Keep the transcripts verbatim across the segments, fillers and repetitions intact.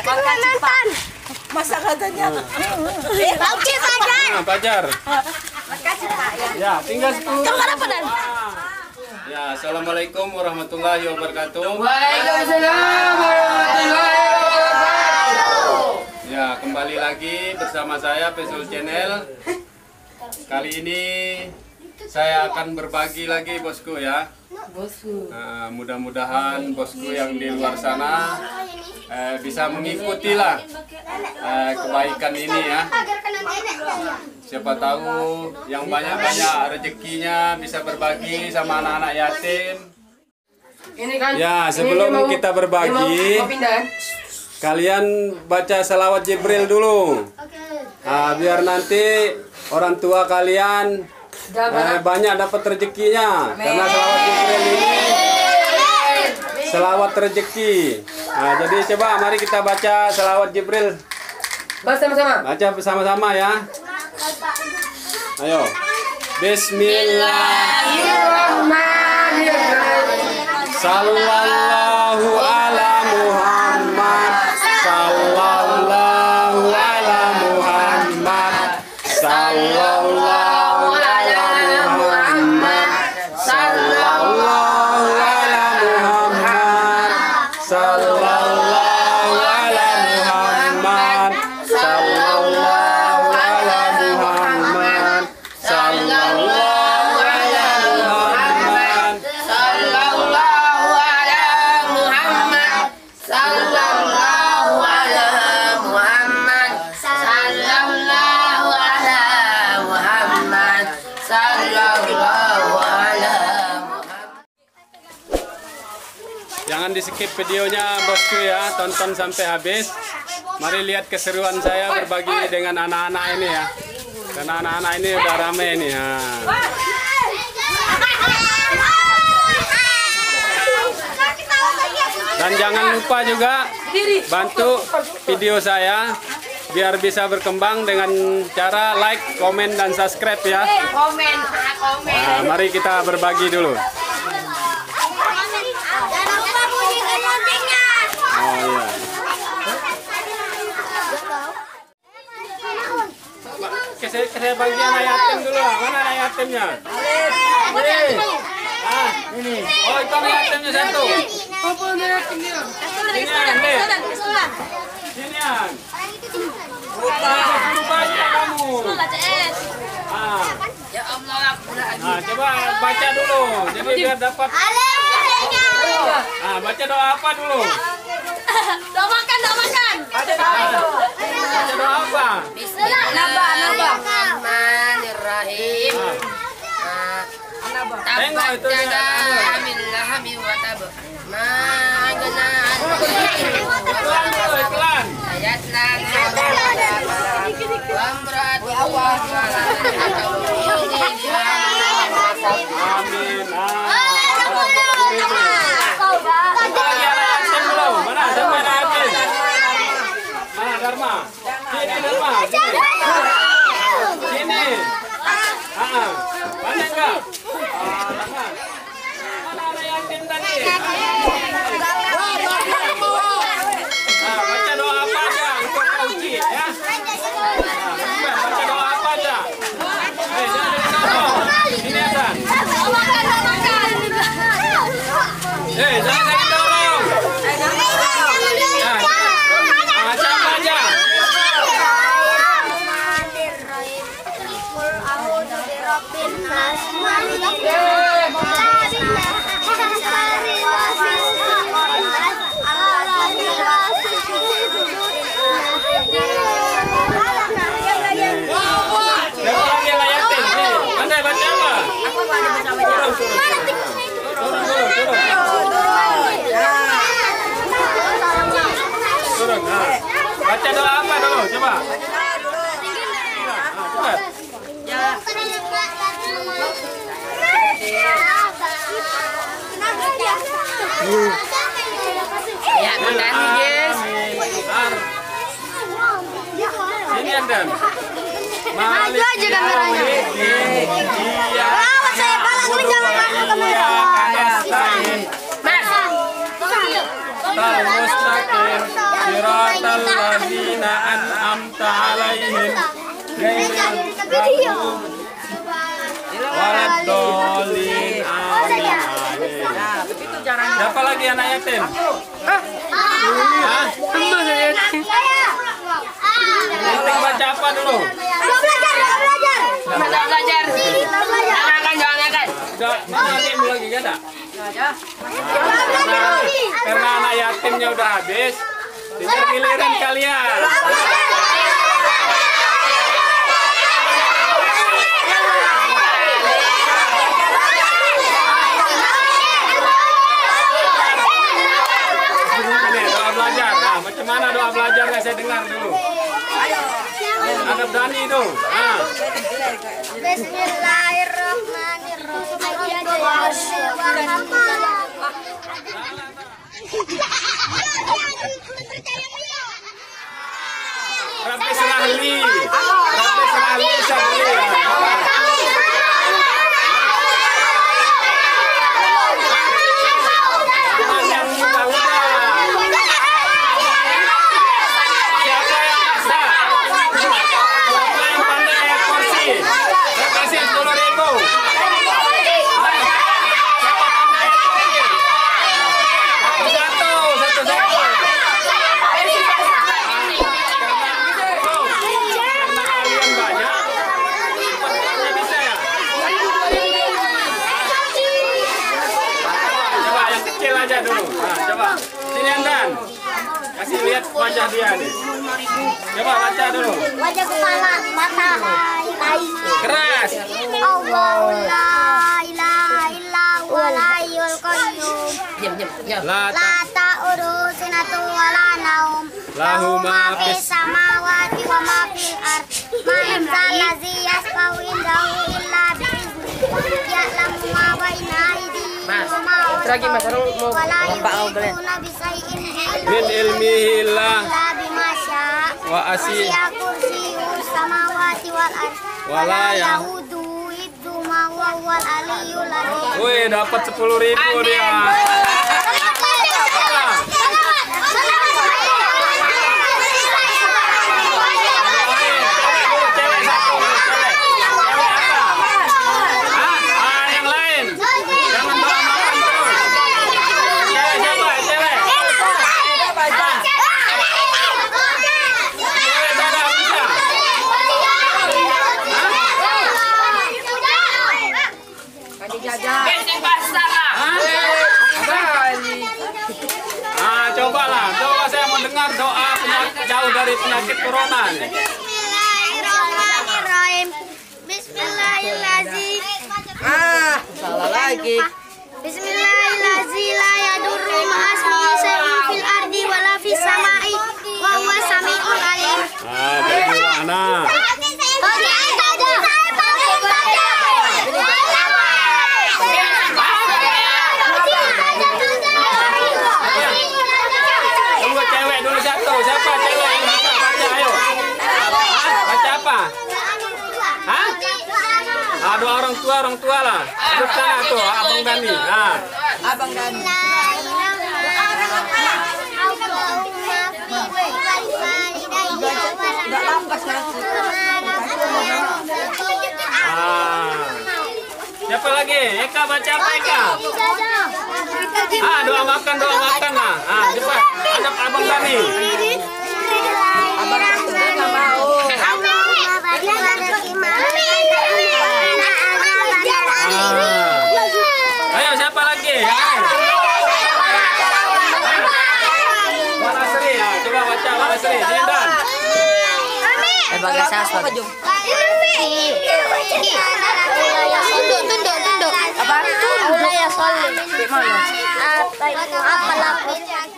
Kalimantan. Masa katanya? Lauci saja. Nah, pacar. Makasih Pak ya. Ya, tinggal sepuluh. Kemana Pak Dan? Ya, assalamualaikum warahmatullahi wabarakatuh. Waalaikumsalam warahmatullahi wabarakatuh. Ya, kembali lagi bersama saya Pesul Channel. Kali ini saya akan berbagi lagi bosku ya. Bosku. Nah, mudah-mudahan bosku yang di luar sana eh, bisa mengikuti lah eh, kebaikan ini ya. Siapa tahu yang banyak-banyak rezekinya bisa berbagi sama anak-anak yatim. Ini kan. Ya, sebelum ini mau, kita berbagi, mau, mau pindah. kalian baca selawat Jibril dulu. Nah, biar nanti orang tua kalian eh, banyak dapat rezekinya. Karena selawat Jibril ini selawat rezeki. Nah, jadi coba mari kita baca selawat Jibril. Baca sama-sama. Baca bersama-sama ya. Ayo. Bismillahirrahmanirrahim. Sallallahu ala Muhammad. Sallallahu ala Muhammad. Sallallahu ala Muhammad. Sallallahu ala Muhammad. Sallallahu ala Muhammad. Sallallahu ala Muhammad. Sallallahu ala Muhammad. Sallallahu ala Muhammad. Sallallahu ala Muhammad. Sallallahu ala Muhammad. Sallallahu ala Muhammad. Jangan di skip videonya bosku ya, tonton sampai habis. Mari lihat keseruan saya berbagi dengan anak-anak ini ya. Karena anak-anak ini udah rame ini ya. Dan jangan lupa juga bantu video saya biar bisa berkembang dengan cara like, komen, dan subscribe ya. Komen, komen. Nah, mari kita berbagi dulu. Oh iya. Saya, saya bagi anak yatim dulu. Mana anak yatimnya? Ini. Ah, ini. Oh, itu anak yatimnya satu. Sini, Ande. Sini, An. Bukan banyak kamu. Ah. Ya Allah, Nah, coba baca dulu. Jadi biar dapat. Ah, baca doa apa dulu? Doa makan, doa makan. Baca doa apa? Bismillahirrahmanirrahim. Tengok itu dia. Iklan. Amin. Mana Dharma yatim? Mana Dharma? Sini Dharma. Sini. Ah, mana enggak? Ah, Dharma. Mana anak yatim tadi? Ah, baca doa apa aja untuk kunci ya. Nah, baca doa apa aja. Eh, jangan diketawa. Sini Hasan. Doa makan, doa makan. Eh, jangan didorong. Nah, baca apa aja. Turun. Nah, baca doa apa dulu? Coba. Nah, cepat. Ya, makasih guys. Ini Andan. Maju aja kameranya. Awas saya kalah, kalian jangan masuk kamera. Mas. Mustaqim siratal ladzina an'amta 'alaihim ghairil maghdubi waladdallin. Amin. Siapa lagi anak yatim? Hah? Yatim baca apa dulu? Belajar, belajar. Jangan, jangan, jangan. Udah, yatim lagi gak ada? Karena, karena anak yatimnya udah habis, tinggal giliran kalian. Ini doa belajar. Nah, macam mana doa belajarnya saya dengar dulu. Ada Dani itu. Nah. Rabbi syrah li. Rabbi syrah li sadri. Yang muda-muda. Siapa yang bisa? Siapa yang pandai kursi? Saya kasih sepuluh ribu. Satu, satu, satu. Karena kalian banyak, pertanyaan bisa ya? Coba yang kecil aja dulu. Nah, coba. Sini Andan. Kasih lihat wajah dia nih. Coba baca dulu. Wajah kepala, mata, tai. Keras. Allahu la ilaha illa huwal hayyul qayyum. Diam, diam, diam. La La ta'uruhu sinatun wa la naum. Lahu ma fis samawati wa ma fil ard. Man zallazi yashfa'u indahu illa bi'izni. Ya'lamu ma baina aydihim Mas, wa ma lagi Mas, orang mau wa la bapak mau kalian. yuhituna bisay'in min ilmihi lah illa bima syaa. wa asi Wasi'a kursiyyuhus samawati wal ard. Wa la yahuduhu hifdzuhuma wa huwal aliyyul azim. Wih, dapat sepuluh ribu dia. Cewek satu, cewek. Cewek apa? Hah? Ah, yang lain. Jangan doa makan terus. Cewek siapa? Cewek. Cewek ada bisa. Bensin basah lah. Ah, cobalah. Coba saya mau dengar doa penyakit, jauh dari penyakit corona nih. Bismillahirrahmanirrahim. Bismillahirrahmanirrahim. Ah, salah lagi. Bismillahirrahmanirrahim. La yadurru ma'asmihi syai'un fil ardi wa la fis sama'i wa huwa sami'un alim. Ah, dari mana? Tunggu cewek dulu satu. Siapa cewek yang bisa baca? Ayo. Hah? Baca apa? Hah? Ah, doa orang tua, orang tua lah. Duduk sana tuh, Abang Dani. Ah. Abang Dani. Ah. Siapa lagi? Eka baca apa Eka? Ah, doa makan, doa makan lah. Ah, cepat. Ada Abang Dani. Abang Dani nggak mau. Ah. Ayo siapa lagi? Yang lain? Wala Sri, ah, coba baca Wala Sri. Sini Dan. Eh, bagas asal. Tunduk, tunduk, tunduk. Apa? Allah ya sholli. Gimana? Apa itu? Apa laku?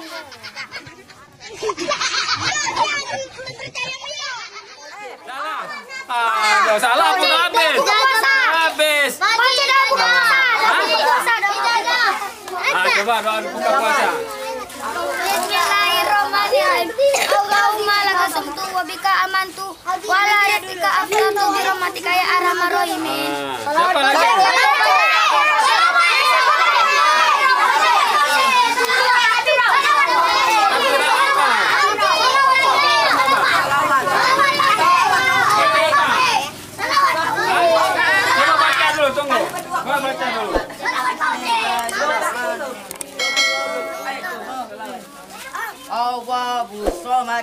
Salah. Ah, nggak salah pun habis. Habis. Baca daun puasa. Ah, coba doa buka puasa. Bismillahirrahmanirrahim. Allahumma laka sumtu wa bika amantu wa la yadika aflatu bi rahmatika ya arhamar rahimin. Ah, siapa lagi? Akhirat apa? selamat.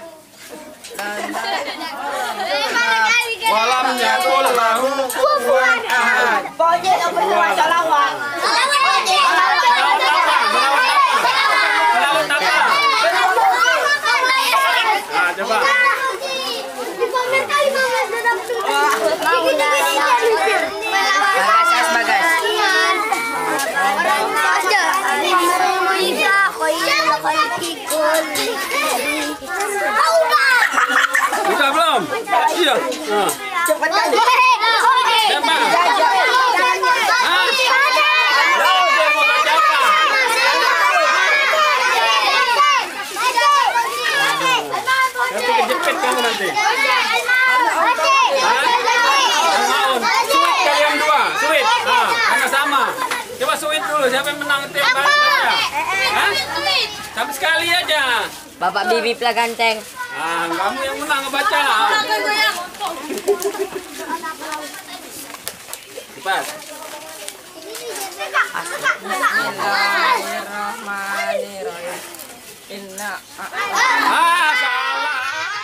Walam yakul lahu kufuwan ahad. Pokoknya yang berdua salawat. Salawat apa? Nah, coba. Bagas, bagas. Udah belum? Iya. Nah. Cepat kali. Siapa? Hah? Tahu dia mau baca apa? Nanti kejepit kamu nanti. Maun. Suit kalian dua. Suit. Nah, sama-sama. Coba suit dulu. Siapa yang menang itu yang baca? Hah? Sampai sekali aja. Bapak Bibi lah ganteng. Ah, kamu yang menang ngebaca lah. Cepat. Bismillahirrahmanirrahim. Inna Ah, salah.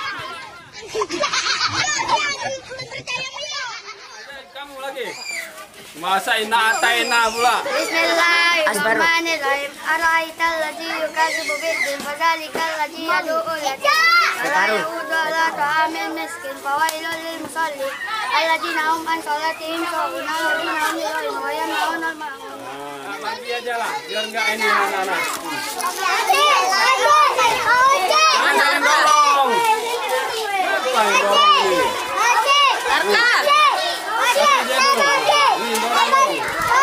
Kamu lagi. Masa ina ataina pula. Bismillahirrahmanirrahim. Ara'aital ladzi yukadzibu bid-din fadzalikal ladzi yad'ul yatim. Wa la ya'udu 'ala ta'amil miskin fawailul lil musallin alladzina hum an sholatihim sahun alladzina hum yura'un wa yanhauna 'anil ma'ruf. Nah, lagi aja lah, biar enggak ini anak-anak. Jangan jangan dorong. Apa yang dorong ini? Arta. Kasih dia dulu. Ini dorong dulu.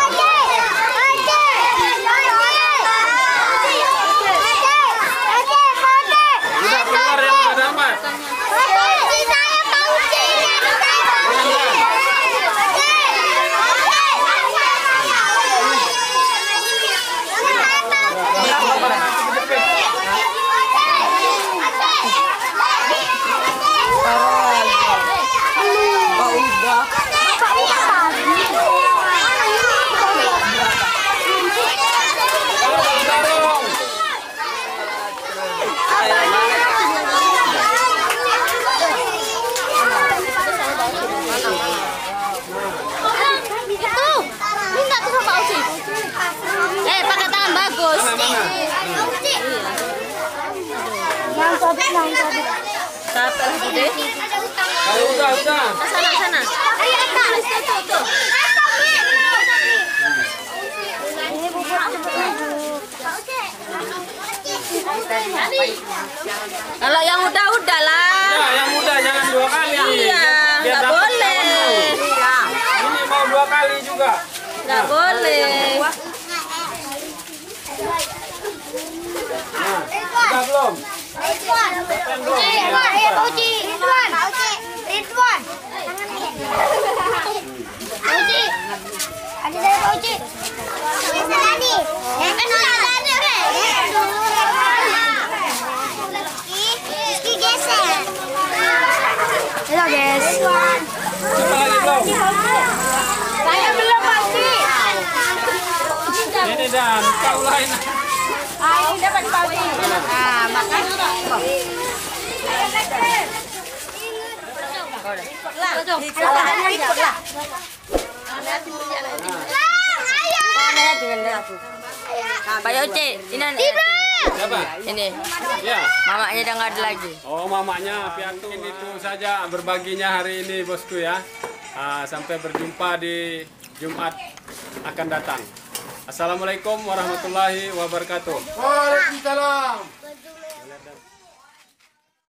Udah keluar yang udah dapat. Eh, pakai tangan bagus. Yang sobek, yang sobek. Capek lagi deh. Ayo udah, udah. Sana, sana. Ayo, Kak. Tuh, Kalau yang udah-udah lah. Ya, yang muda jangan dua kali. Iya, Biar nggak dapat boleh. kawan mau. Ini mau dua kali juga. Nggak boleh. Nah, udah belum? Ridwan. Siapa yang belum? Ridwan, eh, Pauci. Ridwan. Ridwan. Pauci. Ada dari Pauci. Geser tadi. Yang kedua tadi, Re. Rizky geser. Halo, guys. Siapa lagi belum? Saya belum, Pauci. Ini dan kau lain. Ah, ini dapat Pauci. Ah, makan. Pak Yoce, ini Siapa? ini. Ya. Mamanya udah nggak ada lagi. Oh, mamanya piatu. Itu saja berbaginya hari ini, bosku ya. Ah, sampai berjumpa di Jumat akan datang. Assalamualaikum warahmatullahi wabarakatuh. Waalaikumsalam.